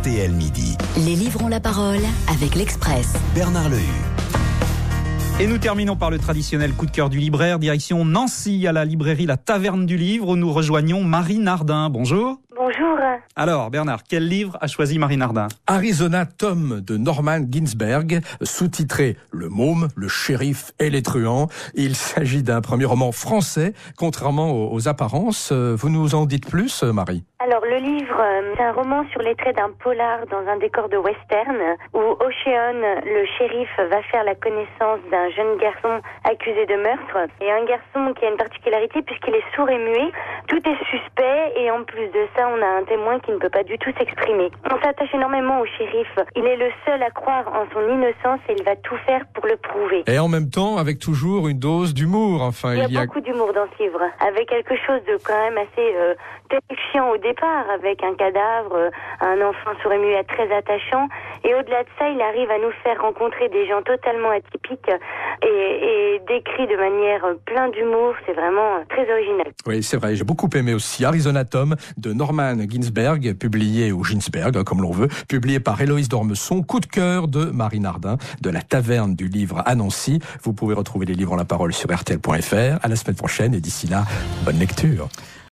RTL Midi. Les livres ont la parole avec l'Express. Bernard Lehue. Et nous terminons par le traditionnel coup de cœur du libraire, direction Nancy, à la librairie La Taverne du Livre, où nous rejoignons Marie Nardin. Bonjour. Bonjour. Alors, Bernard, quel livre a choisi Marie Nardin ? Arizona Tom de Norman Ginsberg, sous-titré Le Môme, le shérif et les truands. Il s'agit d'un premier roman français, contrairement aux apparences. Vous nous en dites plus, Marie ? Alors le livre, c'est un roman sur les traits d'un polar dans un décor de western où Ocean, le shérif, va faire la connaissance d'un jeune garçon accusé de meurtre. Et un garçon qui a une particularité puisqu'il est sourd et muet. Tout est suspect et en plus de ça, on a un témoin qui ne peut pas du tout s'exprimer. On s'attache énormément au shérif. Il est le seul à croire en son innocence et il va tout faire pour le prouver. Et en même temps, avec toujours une dose d'humour. Enfin, il y a beaucoup d'humour dans ce livre, avec quelque chose de quand même assez terrifiant au départ, avec un cadavre, un enfant sourd et muet très attachant. Et au-delà de ça, il arrive à nous faire rencontrer des gens totalement atypiques et décrits de manière plein d'humour. C'est vraiment très original. Oui, c'est vrai. J'ai beaucoup aimé aussi Arizona Tom de Norman Ginsberg, publié, ou Ginsberg, comme l'on veut, publié par Héloïse d'Ormesson. Coup de cœur de Marie Nardin, de la Taverne du Livre à Nancy. Vous pouvez retrouver les livres en la parole sur RTL.fr. À la semaine prochaine et d'ici là, bonne lecture.